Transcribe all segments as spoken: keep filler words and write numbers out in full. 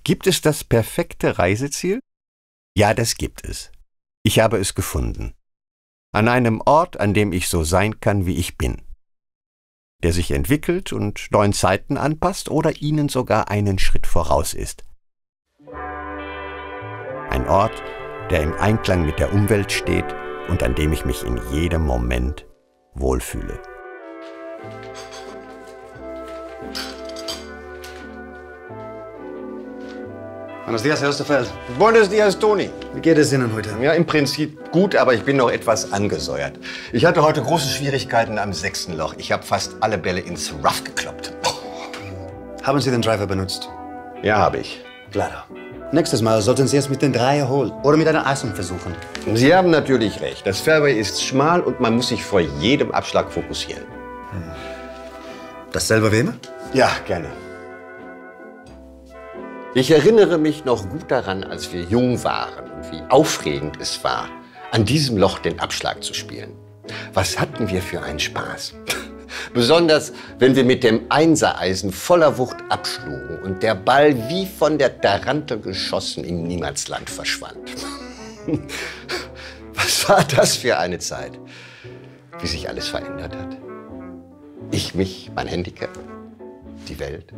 Gibt es das perfekte Reiseziel? Ja, das gibt es. Ich habe es gefunden. An einem Ort, an dem ich so sein kann, wie ich bin. Der sich entwickelt und neuen Zeiten anpasst oder ihnen sogar einen Schritt voraus ist. Ein Ort, der im Einklang mit der Umwelt steht und an dem ich mich in jedem Moment wohlfühle. Buenos días, Herr Osterfeld. Buenos días, Toni. Wie geht es Ihnen heute? Ja, im Prinzip gut, aber ich bin noch etwas angesäuert. Ich hatte heute große Schwierigkeiten am sechsten Loch. Ich habe fast alle Bälle ins Rough gekloppt. Haben Sie den Driver benutzt? Ja, habe ich. Claro. Nächstes Mal sollten Sie es mit den Dreier holen oder mit einer Eisen versuchen. Sie haben natürlich recht. Das Fairway ist schmal und man muss sich vor jedem Abschlag fokussieren. Hm. Dasselbe wie immer? Ja, gerne. Ich erinnere mich noch gut daran, als wir jung waren und wie aufregend es war, an diesem Loch den Abschlag zu spielen. Was hatten wir für einen Spaß? Besonders, wenn wir mit dem Einsereisen voller Wucht abschlugen und der Ball wie von der Tarantel geschossen im Niemandsland verschwand. Was war das für eine Zeit? Wie sich alles verändert hat. Ich, mich, mein Handicap, die Welt.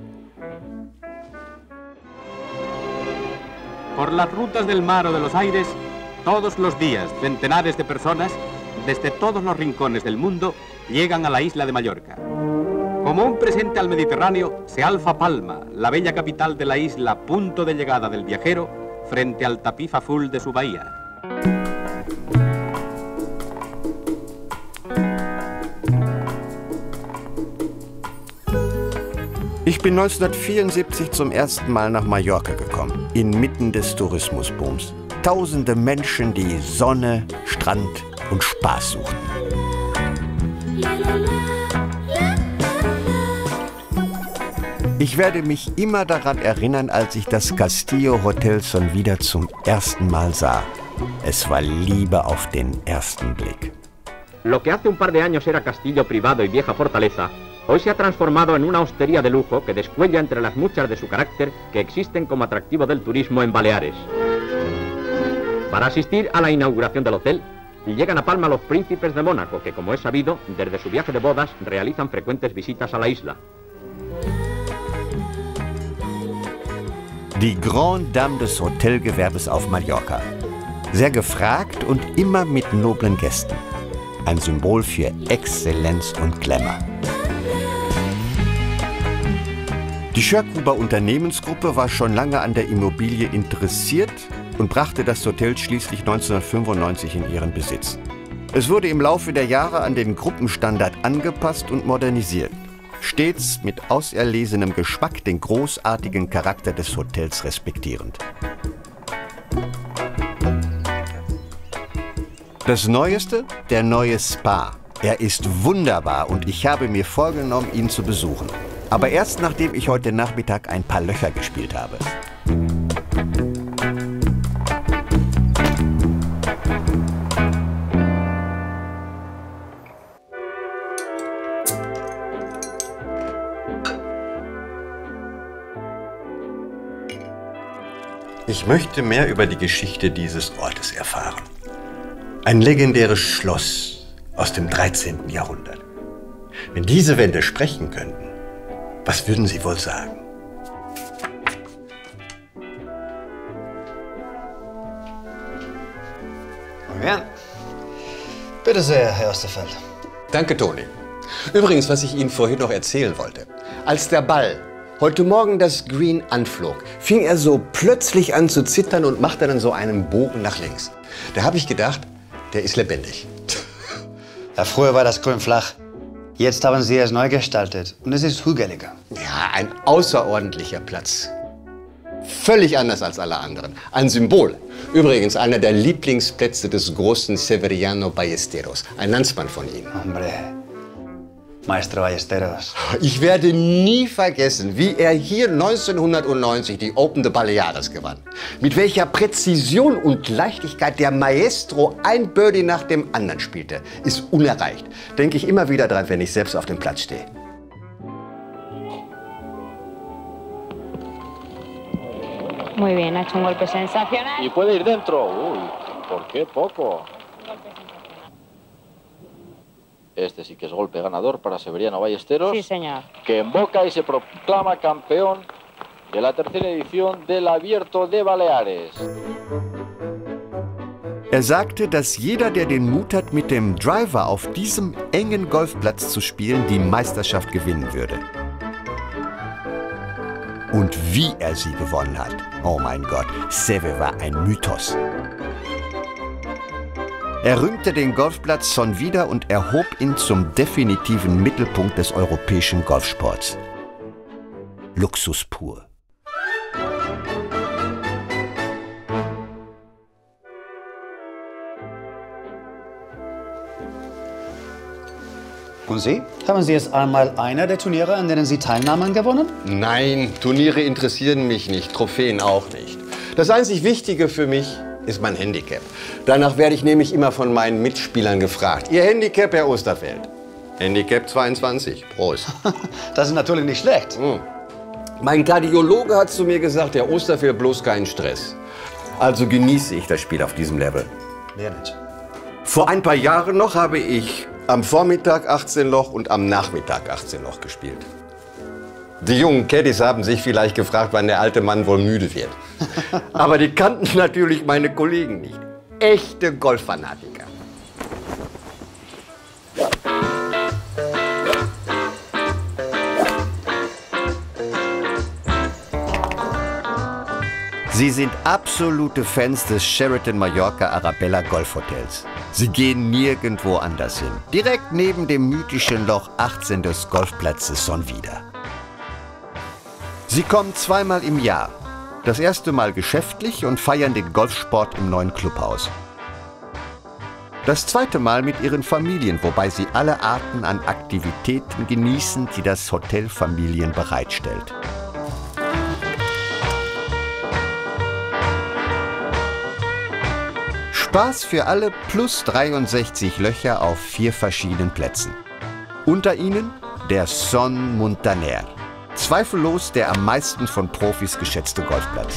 Por las rutas del mar o de los aires, todos los días centenares de personas, desde todos los rincones del mundo, llegan a la isla de Mallorca. Como un presente al Mediterráneo, se alza Palma, la bella capital de la isla, punto de llegada del viajero, frente al tapiz azul de su bahía. Ich bin neunzehnhundertvierundsiebzig zum ersten Mal nach Mallorca gekommen, inmitten des Tourismusbooms. Tausende Menschen, die Sonne, Strand und Spaß suchten. Ich werde mich immer daran erinnern, als ich das Castillo Hotel schon wieder zum ersten Mal sah. Es war Liebe auf den ersten Blick. Lo que hace un par de años era castillo privado y vieja fortaleza, hoy se ha transformado en una hostería de lujo que descuella entre las muchas de su carácter que existen como atractivo del turismo en Baleares. Para asistir a la inauguración del hotel, llegan a Palma los príncipes de Mónaco, que como es sabido, desde su viaje de bodas realizan frecuentes visitas a la isla. Die Grande Dame des Hotelgewerbes auf Mallorca. Sehr gefragt und immer mit noblen Gästen. Ein Symbol für Exzellenz und Glamour. Die Schörgruber Unternehmensgruppe war schon lange an der Immobilie interessiert und brachte das Hotel schließlich neunzehnhundertfünfundneunzig in ihren Besitz. Es wurde im Laufe der Jahre an den Gruppenstandard angepasst und modernisiert. Stets mit auserlesenem Geschmack den großartigen Charakter des Hotels respektierend. Das Neueste, der neue Spa. Er ist wunderbar und ich habe mir vorgenommen, ihn zu besuchen. Aber erst nachdem ich heute Nachmittag ein paar Löcher gespielt habe. Ich möchte mehr über die Geschichte dieses Ortes erfahren. Ein legendäres Schloss aus dem dreizehnten Jahrhundert. Wenn diese Wände sprechen könnten, was würden Sie wohl sagen? Muy bien. Bitte sehr, Herr Osterfeld. Danke, Toni. Übrigens, was ich Ihnen vorhin noch erzählen wollte. Als der Ball heute Morgen das Green anflog, fing er so plötzlich an zu zittern und machte dann so einen Bogen nach links. Da habe ich gedacht, der ist lebendig. Ja, früher war das Grün flach. Jetzt haben Sie es neu gestaltet und es ist hügeliger. Ja, ein außerordentlicher Platz. Völlig anders als alle anderen. Ein Symbol. Übrigens einer der Lieblingsplätze des großen Severiano Ballesteros. Ein Landsmann von Ihnen. Hombre, Maestro Ballesteros. Ich werde nie vergessen, wie er hier neunzehnhundertneunzig die Open de Baleares gewann. Mit welcher Präzision und Leichtigkeit der Maestro ein Birdie nach dem anderen spielte, ist unerreicht. Denke ich immer wieder dran, wenn ich selbst auf dem Platz stehe. Muy bien, ha hecho un golpe sensacional. Y puede ir dentro. Uy, ¿por qué poco? Este sí que es golpe ganador para Severiano Ballesteros. Sí, señor. Que emboca y se proclama campeón de la tercera edición del Abierto de Baleares. Er sagte, dass jeder, der den Mut hat, mit dem Driver auf diesem engen Golfplatz zu spielen, die Meisterschaft gewinnen würde. Und wie er sie gewonnen hat. Oh mein Gott, Seve war ein Mythos. Er rühmte den Golfplatz schon wieder und erhob ihn zum definitiven Mittelpunkt des europäischen Golfsports. Luxus pur. Und Sie? Haben Sie jetzt einmal einer der Turniere, an denen Sie teilnahmen, gewonnen? Nein, Turniere interessieren mich nicht, Trophäen auch nicht. Das einzig Wichtige für mich ist mein Handicap. Danach werde ich nämlich immer von meinen Mitspielern gefragt. Ihr Handicap, Herr Osterfeld? Handicap zweiundzwanzig. Prost. Das ist natürlich nicht schlecht. Hm. Mein Kardiologe hat zu mir gesagt, Herr Osterfeld, bloß keinen Stress. Also genieße ich das Spiel auf diesem Level. Wer nicht? Vor ein paar Jahren noch habe ich am Vormittag achtzehn Loch und am Nachmittag achtzehn Loch gespielt. Die jungen Caddies haben sich vielleicht gefragt, wann der alte Mann wohl müde wird. Aber die kannten natürlich meine Kollegen nicht. Echte Golffanatiker. Sie sind absolute Fans des Sheraton Mallorca Arabella Golfhotels. Sie gehen nirgendwo anders hin. Direkt neben dem mythischen Loch achtzehn des Golfplatzes schon wieder. Sie kommen zweimal im Jahr. Das erste Mal geschäftlich und feiern den Golfsport im neuen Clubhaus. Das zweite Mal mit ihren Familien, wobei sie alle Arten an Aktivitäten genießen, die das Hotel Familien bereitstellt. Spaß für alle plus dreiundsechzig Löcher auf vier verschiedenen Plätzen. Unter ihnen der Son Muntaner. Zweifellos der am meisten von Profis geschätzte Golfplatz.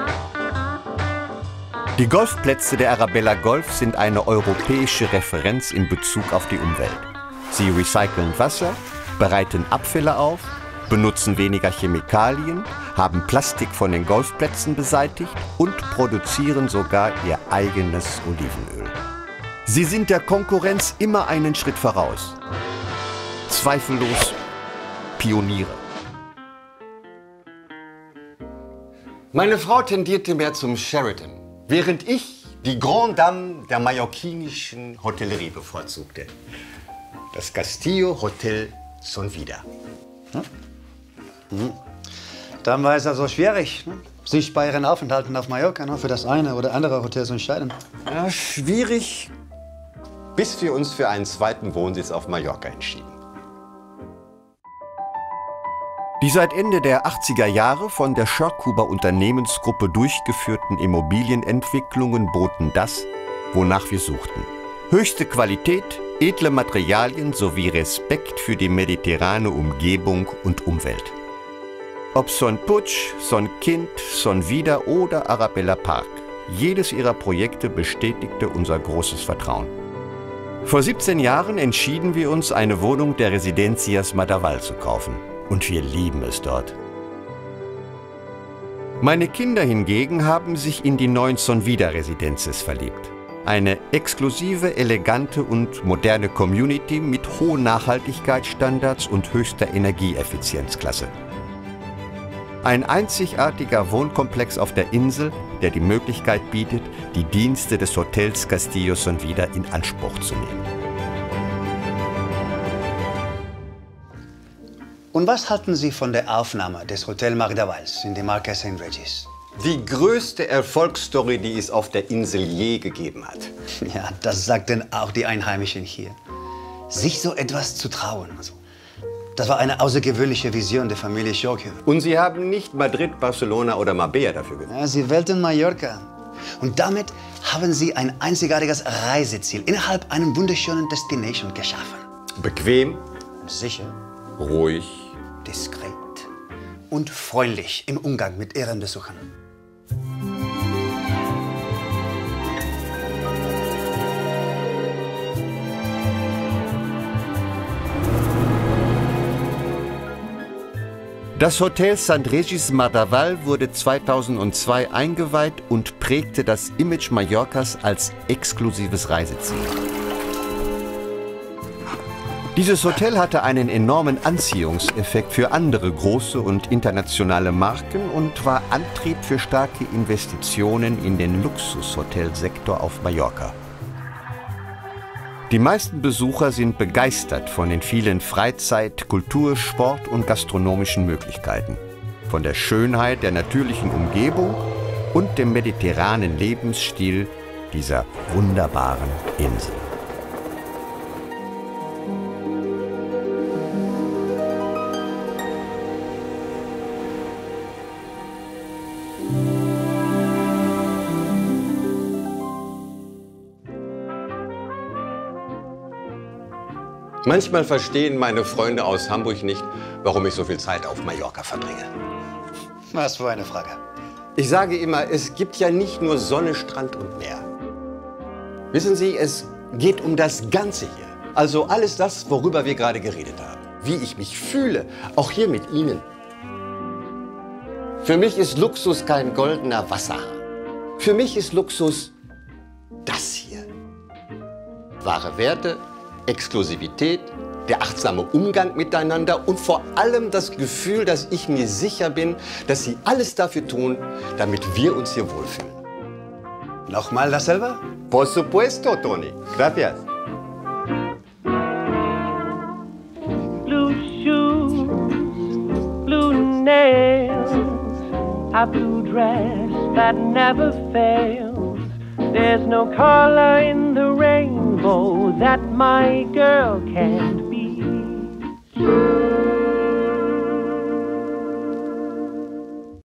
Die Golfplätze der Arabella Golf sind eine europäische Referenz in Bezug auf die Umwelt. Sie recyceln Wasser, bereiten Abfälle auf, benutzen weniger Chemikalien, haben Plastik von den Golfplätzen beseitigt und produzieren sogar ihr eigenes Olivenöl. Sie sind der Konkurrenz immer einen Schritt voraus. Zweifellos Pioniere. Meine Frau tendierte mehr zum Sheraton, während ich die Grande Dame der mallorquinischen Hotellerie bevorzugte. Das Castillo Hotel schon wieder. Hm? Hm. Dann war es also schwierig, ne? sich bei Ihren Aufenthalten auf Mallorca ne, für das eine oder andere Hotel zu entscheiden. Ja, schwierig, bis wir uns für einen zweiten Wohnsitz auf Mallorca entschieden. Die seit Ende der achtziger Jahre von der Schörkuber Unternehmensgruppe durchgeführten Immobilienentwicklungen boten das, wonach wir suchten. Höchste Qualität, edle Materialien sowie Respekt für die mediterrane Umgebung und Umwelt. Ob Son Puig, Son Kind, Son Vida oder Arabella Park, jedes ihrer Projekte bestätigte unser großes Vertrauen. Vor siebzehn Jahren entschieden wir uns, eine Wohnung der Residencias Madaval zu kaufen. Und wir lieben es dort. Meine Kinder hingegen haben sich in die neuen Son Vida Residences verliebt. Eine exklusive, elegante und moderne Community mit hohen Nachhaltigkeitsstandards und höchster Energieeffizienzklasse. Ein einzigartiger Wohnkomplex auf der Insel, der die Möglichkeit bietet, die Dienste des Hotels Castillo Son Vida in Anspruch zu nehmen. Und was halten Sie von der Aufnahme des Hotel Mardavals in die Marca Saint Regis? Die größte Erfolgsstory, die es auf der Insel je gegeben hat. Ja, das sagten auch die Einheimischen hier. Sich so etwas zu trauen. Also, das war eine außergewöhnliche Vision der Familie Jorge. Und Sie haben nicht Madrid, Barcelona oder Marbella dafür genommen? Ja, Sie wählten Mallorca. Und damit haben Sie ein einzigartiges Reiseziel innerhalb einer wunderschönen Destination geschaffen. Bequem, sicher, ruhig, diskret und freundlich im Umgang mit Ihren Besuchern. Das Hotel Sant Regis Mardaval wurde zweitausendzwei eingeweiht und prägte das Image Mallorcas als exklusives Reiseziel. Dieses Hotel hatte einen enormen Anziehungseffekt für andere große und internationale Marken und war Antrieb für starke Investitionen in den Luxushotelsektor auf Mallorca. Die meisten Besucher sind begeistert von den vielen Freizeit-, Kultur-, Sport- und gastronomischen Möglichkeiten, von der Schönheit der natürlichen Umgebung und dem mediterranen Lebensstil dieser wunderbaren Insel. Manchmal verstehen meine Freunde aus Hamburg nicht, warum ich so viel Zeit auf Mallorca verbringe. Was für eine Frage. Ich sage immer, es gibt ja nicht nur Sonne, Strand und Meer. Wissen Sie, es geht um das Ganze hier. Also alles das, worüber wir gerade geredet haben. Wie ich mich fühle, auch hier mit Ihnen. Für mich ist Luxus kein goldener Wasserhahn. Für mich ist Luxus das hier. Wahre Werte, Exklusivität, der achtsame Umgang miteinander und vor allem das Gefühl, dass ich mir sicher bin, dass Sie alles dafür tun, damit wir uns hier wohlfühlen. Nochmal dasselbe? Por supuesto, Tony. Gracias. Blue shoes, blue nails, a blue dress that never fails. There's no color in the rainbow that my girl can't